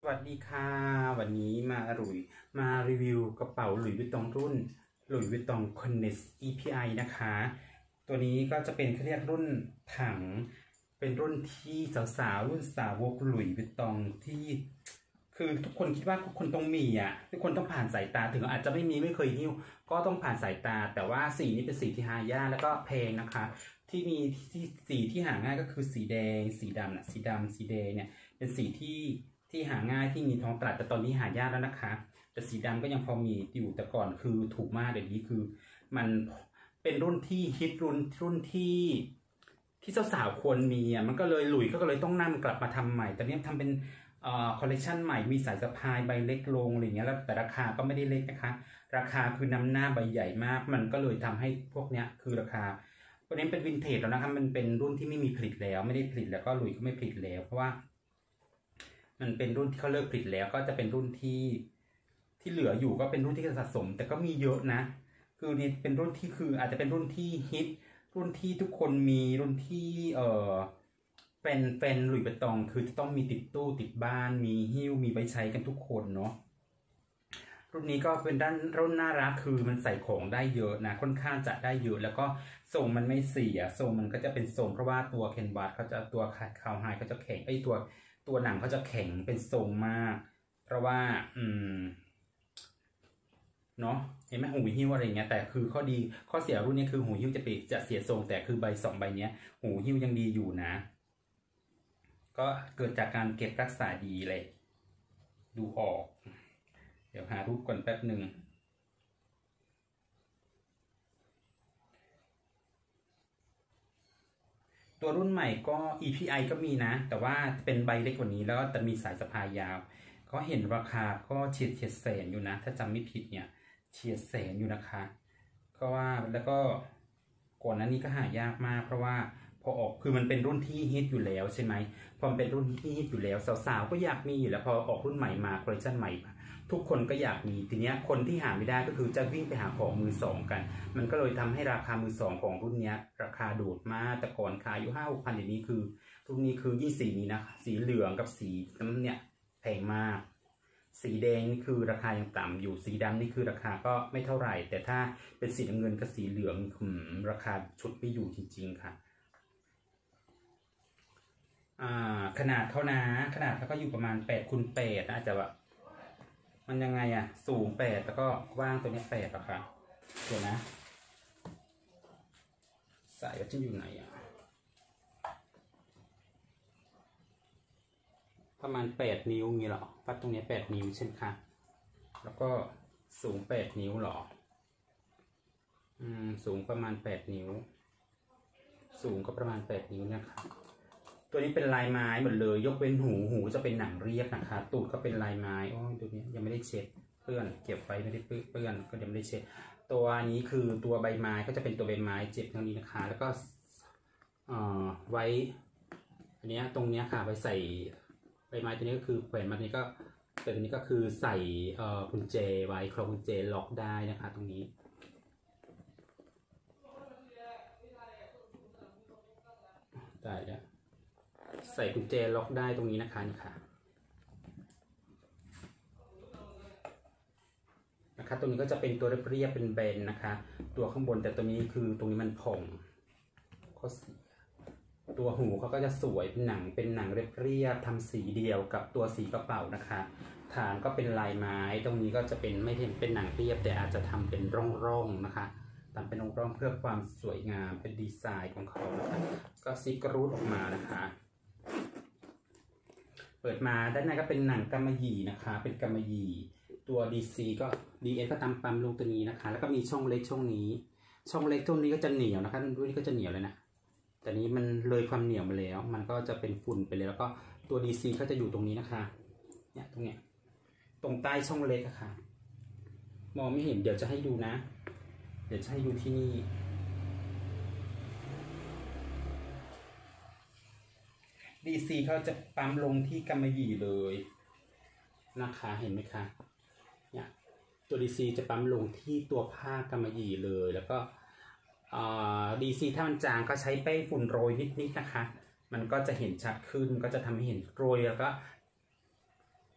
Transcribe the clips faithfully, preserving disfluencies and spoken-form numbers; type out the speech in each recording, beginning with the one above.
สวัสดีค่ะวันนี้มาหลุยมารีวิวกระเป๋าหลุยส์วิตตองรุ่นหลุยส์วิตตองคอนเนส อี พี ไอ นะคะตัวนี้ก็จะเป็นเขาเรียกรุ่นถังเป็นรุ่นที่สาวๆรุ่นสาวกหลุยส์วิตตองที่คือทุกคนคิดว่าทุกคนต้องมีอ่ะทุกคนต้องผ่านสายตาถึงอาจจะไม่มีไม่เคยหิ้วก็ต้องผ่านสายตาแต่ว่าสีนี้เป็นสีที่หายากแล้วก็แพงนะคะที่มีที่สีที่หาง่ายก็คือสีแดงสีดำนะสีดำสีแดงเนี่ยเป็นสีที่ที่หาง่ายที่มีท้องตลาดแต่ตอนนี้หายากแล้วนะคะแต่สีดำก็ยังพอมีอยู่แต่ก่อนคือถูกมากเดี๋ยวนี้คือมันเป็นรุ่นที่ฮิตรุ่นรุ่นที่ที่สาวๆควรมีอ่ะมันก็เลยหลุยก็เลยต้องนำกลับมาทำใหม่ตอนนี้ทำเป็นเอ่อคอลเลคชันใหม่มีสายสะพายใบเล็กลงอะไรเงี้ยแล้วแต่ราคาก็ไม่ได้เล็กนะคะราคาคือนำหน้าใบใหญ่มากมันก็เลยทำให้พวกเนี้ยคือราคาตัวนี้เป็นวินเทจแล้วนะครับมันเป็นรุ่นที่ไม่มีผลิตแล้วไม่ได้ผลิตแล้วก็หลุยก็ไม่ผลิตแล้วเพราะว่ามันเป็นรุ่นที่เขาเลิกผลิตแล้วก็จะเป็นรุ่นที่ที่เหลืออยู่ก็เป็นรุ่นที่สะสมแต่ก็มีเยอะนะคือนี่เป็นรุ่นที่คืออาจจะเป็นรุ่นที่ฮิตรุ่นที่ทุกคนมีรุ่นที่เอ่อเป็นแฟนหลุยส์วิตตองคือจะต้องมีติดตู้ติดบ้านมีหิ้วมีไว้ใช้กันทุกคนเนาะรุ่นนี้ก็เป็นด้านรุ่นน่ารักคือมันใส่ของได้เยอะนะค่อนข้างจะได้เยอะแล้วก็ทรงมันไม่เสียทรงมันก็จะเป็นทรงเพราะว่าตัวเคนวาสเขาจะตัวคาวไฮเขาจะแข็งไอ้ตัวตัวหนังเขาจะแข็งเป็นทรงมากเพราะว่าอืมเนาะเห็นไหมหูหิ้วอะไรเงี้ยแต่คือข้อดีข้อเสียรุ่นนี้คือหูหิ้วจะเปจะเสียทรงแต่คือใบสองใบเนี้ยหูหิ้วยังดีอยู่นะก็เกิดจากการเก็บรักษาดีเลยดูออกเดี๋ยวหารูปก่อนแป๊บหนึ่งตัวรุ่นใหม่ก็ อี พี ไอ ก็มีนะแต่ว่าเป็นใบเล็กกว่านี้แล้วแต่มีสายสะพายยาวก็เห็นราคาก็เฉียดเฉียดแสนอยู่นะถ้าจำไม่ผิดเนี่ยเฉียดแสนอยู่นะคะก็ว่าแล้วก็ก่อนหน้านี้ก็หายากมากเพราะว่าพอออกคือมันเป็นรุ่นที่ฮิตอยู่แล้วใช่ไหมพอมันเป็นรุ่นที่ฮิตอยู่แล้วสาวๆก็อยากมีอยู่แล้วพอออกรุ่นใหม่มาคอลเลคชันใหม่ทุกคนก็อยากมีทีเนี้ยคนที่หาไม่ได้ก็คือจะวิ่งไปหาของมือสองกันมันก็เลยทำให้ราคามือสองของรุ่นนี้ราคาโดดมากแต่ก่อนขายอยู่ห้าหกพันเดี๋ยวนี้คือรุ่นนี้คือยี่สีนี้นะสีเหลืองกับสีน้ำเนี่ยแพงมากสีแดงนี่คือราคายังต่ำอยู่สีดำนี่คือราคาก็ไม่เท่าไหร่แต่ถ้าเป็นสีน้ำเงินกับสีเหลืองหืมราคาชุดไม่อยู่จริงๆค่ะอ่าขนาดเขานะขนาดเขาก็อยู่ประมาณแปดคูณแปดนะอาจจะแบบมันยังไงอะสูงแปดแล้วก็กว้างตัวนี้แปดอะค่ะเดี๋ยวนะสายก็จะอยู่ไหนอะประมาณแปดนิ้วงี้หรอวัดตรงนี้แปดนิ้วใช่ไหมคะแล้วก็สูงแปดนิ้วหรออืมสูงประมาณแปดนิ้วสูงก็ประมาณแปดนิ้วนะคะตัวนี้เป็นลายไม้หมดเลยยกเว้นหูหูจะเป็นหนังเรียบนะคะตูดก็เป็นลายไม้โอ้ยตัวนี้ยังไม่ได้เช็ดเปื้อนเก็บไว้ไม่ได้เปื้อนก็ยังไม่ได้เช็ดตัวนี้คือตัวใบไม้ก็จะเป็นตัวใบไม้เจ็บตรงนี้นะคะแล้วก็เอ่อไว้อันนี้ตรงนี้ค่ะไว้ใส่ใบไม้ตัวนี้ก็คือแขวนมาตัวนี้ก็ตัวนี้ก็คือใส่เอ่อกุญแจไว้คล้องกุญแจล็อกได้นะคะตรงนี้ได้แล้วใส่กุญแจล็อกได้ตรงนี้นะคะนี่ค่ะนะคะตรงนี้ก็จะเป็นตัวเรียบๆเป็นแบนนะคะตัวข้างบนแต่ตัวนี้คือตรงนี้มันผ่องข้อเสียตัวหูเขาก็จะสวยเป็นหนังเป็นหนังเรียบๆทำสีเดียวกับตัวสีกระเป๋านะคะฐานก็เป็นลายไม้ตรงนี้ก็จะเป็นไม่เห็นเป็นหนังเรียบแต่อาจจะทำเป็นร่องๆนะคะทำเป็นร่องๆเพื่อความสวยงามเป็นดีไซน์ของเขานะคะก็ซิกรูดออกมานะคะเปิดมาด้านในก็เป็นหนังกำมะหยี่นะคะเป็นกำมะหยี่ตัว ดี ซี ก็ ดี เอส ก็ตามปั๊มลงตัวนี้นะคะแล้วก็มีช่องเล็กช่องนี้ช่องเล็กช่องนี้ก็จะเหนียวนะคะรุ่นนี้ก็จะเหนียวเลยนะแต่นี้มันเลยความเหนียวมาแล้วมันก็จะเป็นฝุ่นไปเลยแล้วก็ตัว ดี ซี ก็จะอยู่ตรงนี้นะคะเนี่ยตรงเนี้ยตรงใต้ช่องเล็กอะค่ะมองไม่เห็นเดี๋ยวจะให้ดูนะเดี๋ยวจะให้ดูที่นี่ดี ซี เขาจะปั๊มลงที่กำมะหยี่เลยนะคะเห็นไหมคะเนี่ยตัว ดี ซี จะปั๊มลงที่ตัวผ้ากำมะหยี่เลยแล้วก็ดี ซี ถ้ามันจางก็ใช้แป้งฝุ่นโรยนิดๆนะคะมันก็จะเห็นชัดขึ้นก็จะทำให้เห็นโรยแล้วก็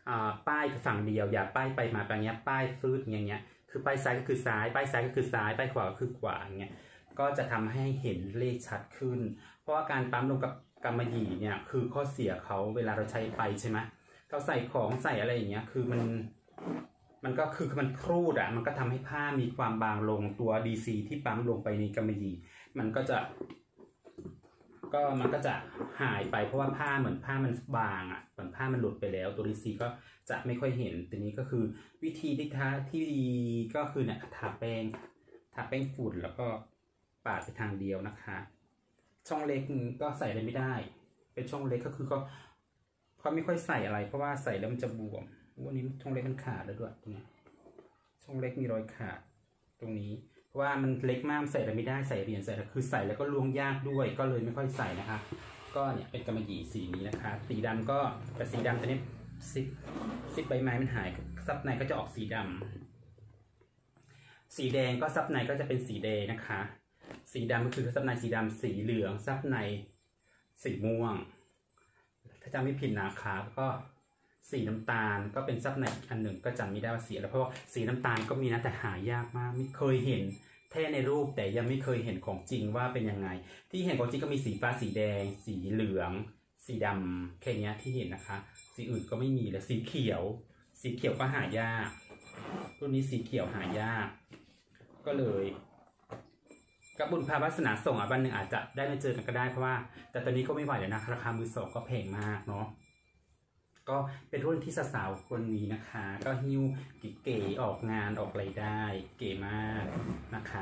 ป้ายฝั่งเดียวอย่าป้ายไปมาแบบนี้ป้ายฟืดอย่างเงี้ยคือป้ายซ้ายก็คือซ้ายป้ายซ้ายก็คือซ้ายป้ายขวาก็คือขวาอย่างเงี้ยก็จะทำให้เห็นเลขชัดขึ้นเพราะว่าการปั๊มลงกับกำมะหยี่เนี่ยคือข้อเสียเขาเวลาเราใช้ไปใช่ไหมเราใส่ของใส่อะไรอย่างเงี้ยคือมันมันก็คือมันครูดอ่ะมันก็ทำให้ผ้ามีความบางลงตัว ดี ซี ที่ปั๊มลงไปในกำมะหยี่มันก็จะก็มันก็จะหายไปเพราะว่าผ้าเหมือนผ้ามันบางอ่ะเหมือนผ้ามันหลุดไปแล้วตัว ดี ซี ก็จะไม่ค่อยเห็นทีนี้ก็คือวิธีที่ทาที่ดีก็คือเนี่ยทาแป้งทาแป้งฝุ่นแล้วก็ปาดไปทางเดียวนะคะช่องเล็กก็ใส่อะไรไม่ได้เป็นช่องเล็กก็คือก็เขาไม่ค่อยใส่อะไรเพราะว่าใส่แล้วมันจะบวมวันนี้ช่องเล็กมันขาดแล้วด้วยตรงนี้ช่องเล็กมีรอยขาดตรงนี้เพราะว่ามันเล็กมากใส่อะไรไม่ได้ใส่เหรียญใส่คือใส่แล้วก็ล้วงยากด้วยก็เลยไม่ค่อยใส่นะคะก็เนี่ยเป็นกำมะหยี่สีนี้นะคะสีดำก็แต่สีดำตัวนี้ซิปซิปใบไม้มันหายซับในก็จะออกสีดำสีแดงก็ซับในก็จะเป็นสีแดงนะคะสีดำก็คือซับในสีดำสีเหลืองซับในสีม่วงถ้าจำไม่ผิดนะคะก็สีน้ำตาลก็เป็นซับในอันหนึ่งก็จำไม่ได้ว่าสีอะไรเพราะว่าสีน้ำตาลก็มีนะแต่หายากมากไม่เคยเห็นแค่ในรูปแต่ยังไม่เคยเห็นของจริงว่าเป็นยังไงที่เห็นของจริงก็มีสีฟ้าสีแดงสีเหลืองสีดำแค่นี้ที่เห็นนะคะสีอื่นก็ไม่มีเลยสีเขียวสีเขียวก็หายากรุ่นนี้สีเขียวหายากก็เลยกับบุญพาวาสนาส่งอ่ะวันหนึ่งอาจจะได้มาเจอกันก็ได้เพราะว่าแต่ตอนนี้ก็ไม่ไหวแล้วนะราคามือสองก็แพงมากเนาะก็เป็นรุ่นที่สาวๆคนนี้นะคะก็หิ้วเก๋ๆออกงานออกอะไรได้เก๋มากนะคะ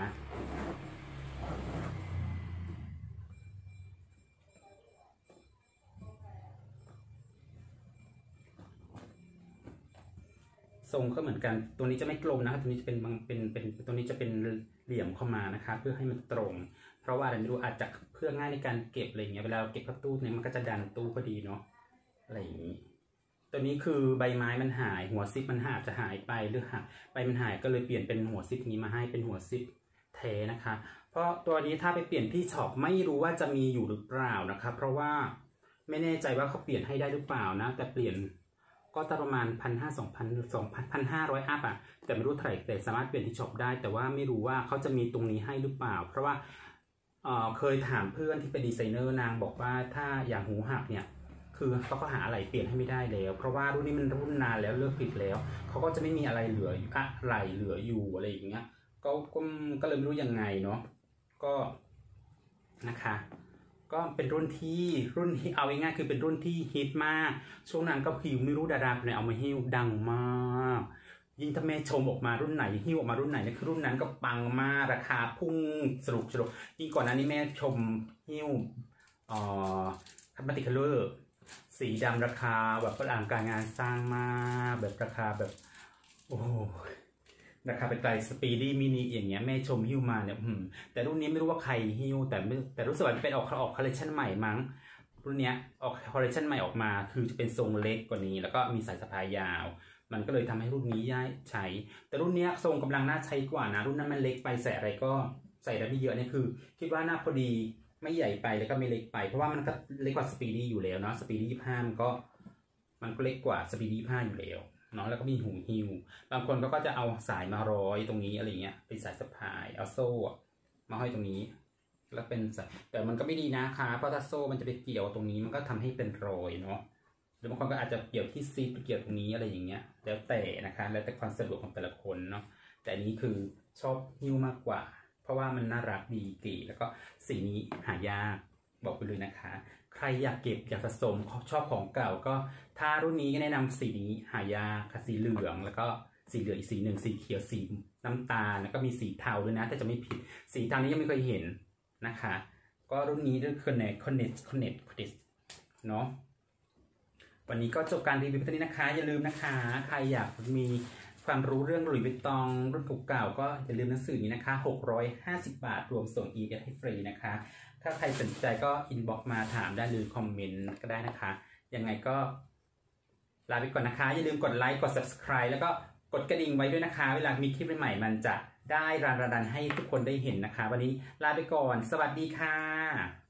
ทรงก็เหมือนกันตัวนี้จะไม่กลมนะครับตัวนี้จะเป็นเป็นเป็นตัวนี้จะเป็นเหลี่ยมเข้ามานะคะเพื่อให้มันตรงเพราะว่าอะไรไม่รู้อาจจะเพื่อง่ายในการเก็บอะไรเงี้ยเวลาเราเก็บผ้าตู้เนี่ยมันก็จะดันตู้พอดีเนาะอะไรอย่างนี้ตัวนี้คือใบไม้มันหายหัวซิปมันหายจะหายไปหรือหายใบมันหายก็เลยเปลี่ยนเป็นหัวซิปนี้มาให้เป็นหัวซิปแท้นะคะเพราะตัวนี้ถ้าไปเปลี่ยนที่ช็อปไม่รู้ว่าจะมีอยู่หรือเปล่านะคะเพราะว่าไม่แน่ใจว่าเขาเปลี่ยนให้ได้หรือเปล่านะแต่เปลี่ยนก็จะประมาณพันห้าสองพันสองพันพันห้าร้อยอัพอ่ะแต่ไม่รู้เท่าไหร่แต่สามารถเปลี่ยนที่ช็อปได้แต่ว่าไม่รู้ว่าเขาจะมีตรงนี้ให้หรือเปล่าเพราะว่าเอ่อเคยถามเพื่อนที่เป็นดีไซเนอร์นางบอกว่าถ้าอย่างหูหักเนี่ยคือเขาก็หาอะไรเปลี่ยนให้ไม่ได้แล้วเพราะว่ารุ่นนี้มันรุ่นนานแล้วเลิกผลิตแล้วเขาก็จะไม่มีอะไรเหลืออยู่อะไรเหลืออยู่อะไรอย่างเงี้ยก็ก็ก็เลยไม่รู้ยังไงเนาะก็นะคะก็เป็นรุ่นที่รุ่นที่เอาง่ายๆคือเป็นรุ่นที่ฮิตมากช่วงนั้นก็คือไม่รู้ดาราคนไหนเอามาหิ้วดังมากยิ่งถ้าแม่ชมออกมารุ่นไหนหิ้วออกมารุ่นไหนเนี่ยคือรุ่นนั้นก็ปังมากราคาพุ่งสรุปสรุปยิ่งก่อนหน้านี้แม่ชมหิ้วเอ่อมัลติคัลเลอร์สีดำราคาแบบอลังการงานสร้างมากแบบราคาแบบโอ้ราคาเป็นไกลสปีดี้มินิอย่างเงี้ยแม่ชมหิ้วมาเนี่ยแต่รุ่นนี้ไม่รู้ว่าใครหิ้วแต่แต่รู้สึกว่าเป็นออกออกคอลเลคชันใหม่มั้งรุ่นเนี้ยออกคอลเลคชันใหม่ออกมาคือจะเป็นทรงเล็กกว่านี้แล้วก็มีสายสะพายยาวมันก็เลยทำให้รุ่นนี้ย้ายใช้แต่รุ่นนี้ทรงกำลังน่าใช้กว่านะรุ่นนั้นมันเล็กไปใส่อะไรก็ใส่ได้ไม่เยอะเนี่ยคือคิดว่าน่าพอดีไม่ใหญ่ไปแล้วก็ไม่เล็กไปเพราะว่ามันก็เล็กกว่าสปีดี้อยู่แล้วเนาะสปีดี้ยี่สิบห้ามันก็มันก็เล็กกว่าสปีดี้ยี่สิบห้าอยู่แล้วเนาะแล้วก็มีหูหิ้วบางคนก็จะเอาสายมาร้อยตรงนี้อะไรเงี้ยเป็นสายสะพายเอาโซ่มาห้อยตรงนี้แล้วเป็นแต่มันก็ไม่ดีนะคะเพราะถ้าโซ่มันจะไปเกี่ยวตรงนี้มันก็ทำให้เป็นรอยเนาะหรือบางคนก็อาจจะเกี่ยวที่ซีดไปเกี่ยวตรงนี้อะไรอย่างเงี้ยแล้วแต่นะคะแล้วแต่ความสะดวกของแต่ละคนเนาะแต่อันนี้คือชอบหิ้วมากกว่าเพราะว่ามันน่ารักดีเก๋แล้วก็สีนี้หายากบอกไปเลยนะคะใครอยากเก็บอยากสะสมชอบของเก่าก็ถ้ารุ่นนี้ก็แนะนำสีนี้หายากค่ะสีเหลืองแล้วก็สีเหลืองอีกสีหนึ่งสีเขียวสีน้ำตาลแล้วก็มีสีเทาด้วยนะแต่จะไม่ผิดสีเทานี้ยังไม่เคยเห็นนะคะก็รุ่นนี้ด้วยคอนเนตคอนเนตคอนเนตคอนเนตเนาะวันนี้ก็จบการรีวิวเท่านี้นะคะอย่าลืมนะคะใครอยากมีความรู้เรื่องหลุยส์วิตตองรุ่นเก่าๆก็อย่าลืมหนังสือนี้นะคะหกร้อยห้าสิบบาทรวมส่ง อี เอฟ ให้ฟรีนะคะถ้าใครสนใจก็อินบ็อกซ์มาถามได้หรือคอมเมนต์ก็ได้นะคะยังไงก็ลาไปก่อนนะคะอย่าลืมกดไลค์กด ซับสไครบ์ แล้วก็กดกระดิ่งไว้ด้วยนะคะเวลามีคลิปใหม่ๆมันจะได้รันรันให้ทุกคนได้เห็นนะคะวันนี้ลาไปก่อนสวัสดีค่ะ